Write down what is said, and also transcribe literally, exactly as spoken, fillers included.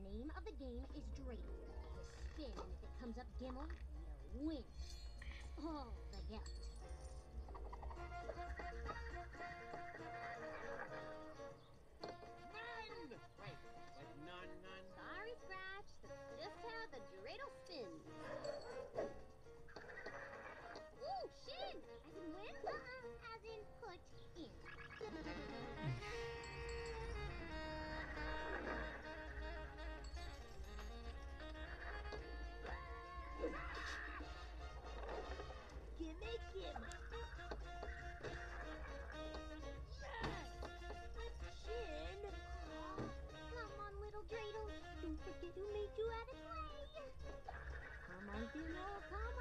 name of the game is Dreidel. You spin, and if it comes up Gimmel, you win. All the help. None! Wait, what? None, none? Sorry, Scratch. That's just how the dreidel spins. Ooh, shin! As in win? Uh-uh, as in put in. Gimme, gimme. Yes! Shin! Come on, little dreidel. Don't forget who made you out of clay. Come on, Gimmel, come